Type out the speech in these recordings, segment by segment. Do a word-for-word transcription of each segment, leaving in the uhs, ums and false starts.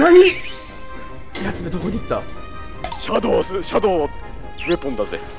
何？やつめどこに行った？ シャドウス、シャドウウェポンだぜ。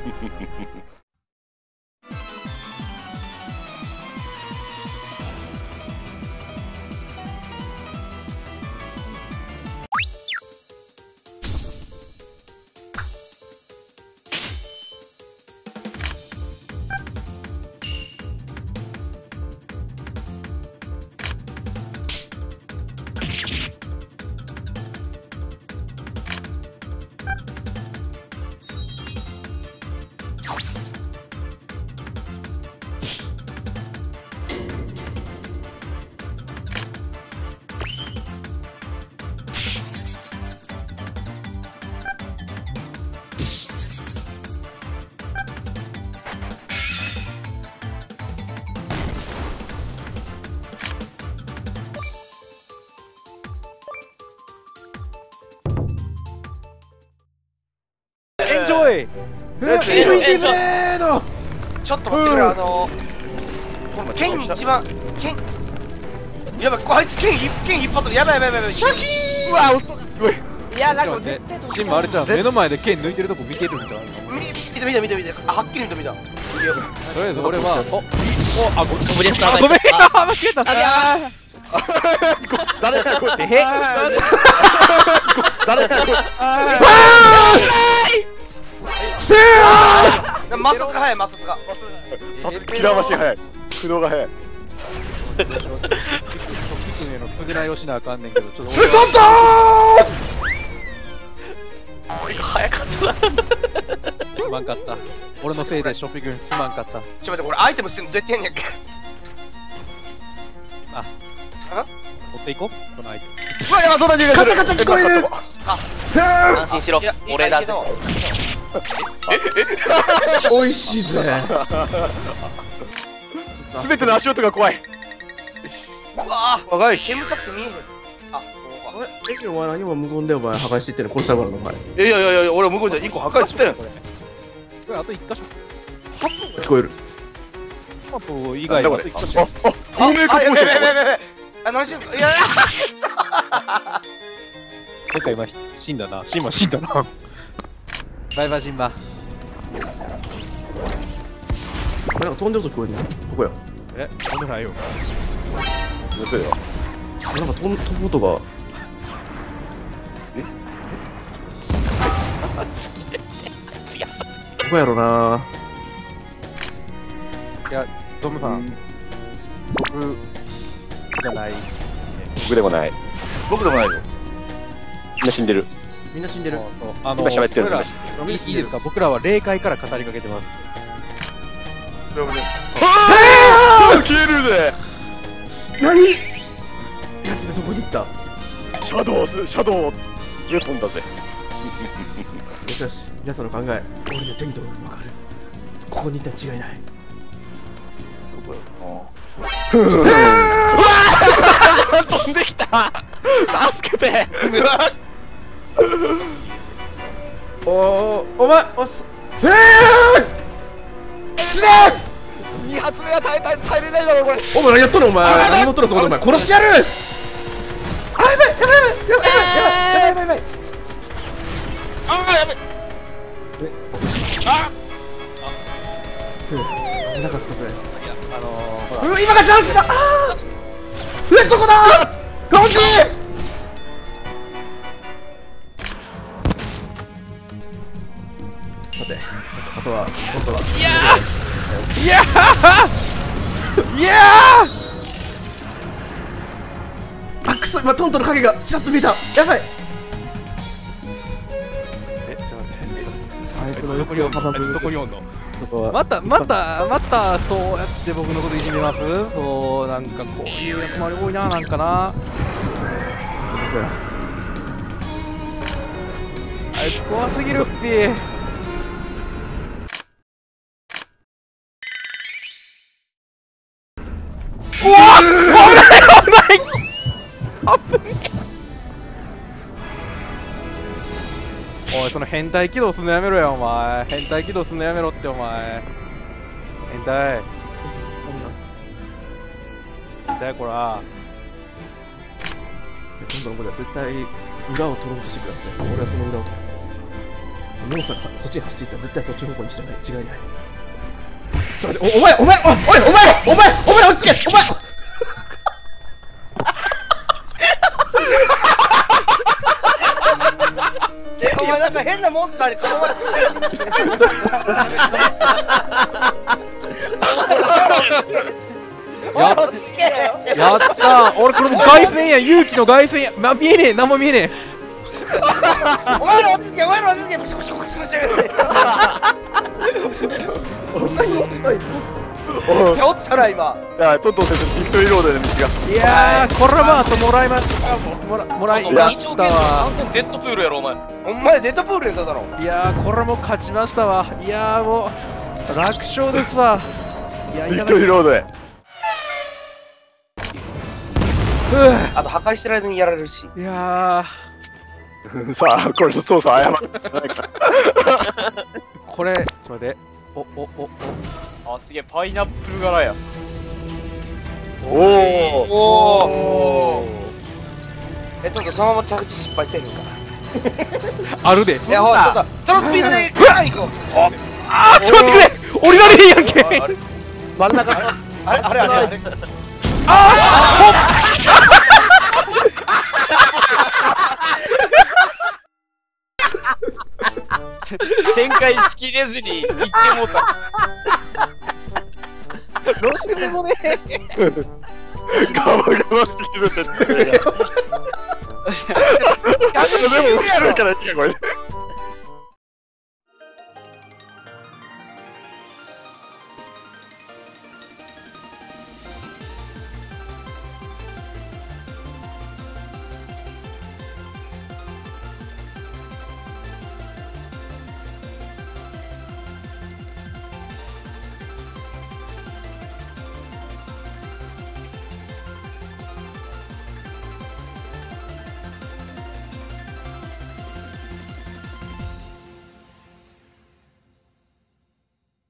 エンジョイ。 エフイティブレード。 ちょっと待ってくれ、あの剣に一番剣やばい、こいつ剣剣引っ張ってる。やばいやばいやばい。シャキー。うわ音がすごい。いやなんか絶対シンもあれじゃん、目の前で剣抜いてるとこ見てるんじゃん。 見て見て見て見て、あはっきり見た見た。 とりあえず俺はおおあごごめんなさい。 ごめん間違えた。 誰やこれ。 えへ誰やこれ。 摩擦が早い、摩擦が。 さすがキラーマシン早い。駆動が早い。 キクへの償いをしなあかんねんけど、ちょっとえ、トント俺が早かったな。 すまんかった。俺のせいでショッピングすまんかった。 ちょっと待って、これアイテム捨てんのどうやってやんねんやっけ。 ああ持っていこうこのアイテム。 うわ、やばそうな匂いがする。 カチャカチャ聞こえる。 安心しろ。俺だぜ。 おいしいぜ。 すべての足音が怖い。 うわぁ若い。 煙たくて見えへん。あ、こうか。 え、お前何も無言でお前破壊していってんの殺したからなお前。 いやいやいや、俺向こうじゃ一個破壊してん。 これあと一箇所。 聞こえる。 あと以外はあと一箇所。 あ、あ、透明化あ、やポーション。 べやべやべやべ。あ、何してんすか。いやいや。 なんか今死んだな。シンマ死んだな。バイバイシンマ。 なんか飛んでる音聞こえるね。ここや。 え、飛んでないよ。 うそよ。 なんか飛ん飛ぶ音が。どこやろな。 いや、トムさん、僕じゃない。 僕でもない。僕でもないよ。みんな死んでる。 みんな死んでる。 あの今喋ってる僕らいいいいですか、僕らは霊界から語りかけてます。 ああ、消えるぜ。 何？やつめどこに行った？ シャドウス、シャドウウェポンだぜ。 よしよし、皆さんの考え、俺の手に取るの分かる。ここにいたに違いない。 飛んできた。助けて。 おお、お前、おす。ええ。死ね。 二発目は耐え耐え耐えれないだろこれ。 お前何やっとんのお前。何乗っとるそこでお前殺してやる。あ、やばいやばいやばいやばいやばいやばいやばいやばい。 ああ、やべ。あ危なかったぜ。 あのー、ほらうわ、今がチャンスだ。ああ。え、そこだ。欲しい。さて、あとは、今度は。 いやーいやーいやーあ、くそ、今トントの影がちらっと見えた。やばい。 え、ちょっと待って。 あいつのどこにおんの？ 横を阻むどこにおんの？ とこは。 また、また、また、そうやって僕のこといじめます？そう、なんかこういう役回り多いな、なんかな。あいつ怖すぎるって。うわっ！危ない危ない危ねえ。おい、その変態起動すんのやめろよ、お前。変態起動すんのやめろって、お前。変態。じゃあこら。 今度のことは絶対裏を取ろうとしてください。俺はその裏を取る。モンスターがさそっちに走っていったら絶対そっち方向に違いない。違いない。ちょっと待って、おお前お前おいおいお前お前お前落ち着けお前お前なんか変なモンスターに囲まれてやっやったー。俺これもう凱旋や、勇気の凱旋や。ま見えねえ、何も見えねお前ら落ち着けお前ら落ち着けブシブシブシブシ手おったら今じゃあトントン先生ビクトリーロードへの道が。 え。いやー、これはあともらいまもらもらいましたわ。 完全デッドプールやろお前。 お前デッドプールやっただろ。 いやー、これも勝ちましたわ。いやー、もう楽勝ですわ。いや、いビクただきトリーロードへ。 あと破壊してる間にやられるし。 いやさあこれ操作謝ってないから。 ー、これちょっと待って。おおおあ、すげえ、パイナップル柄や。 おおおおおえっとそのまま着地失敗せえへんかおあるで。 ら。いやほらちょっとそのスピードでガーン行こう。 あー、ちょっと待ってくれ。降りられへんやんけ。 真ん中あれあれあれあれ旋回しきれずに行ってもうた。 どうでもねえ。 ガバガバすぎるって言ってたよ。でも後ろから行けこれ。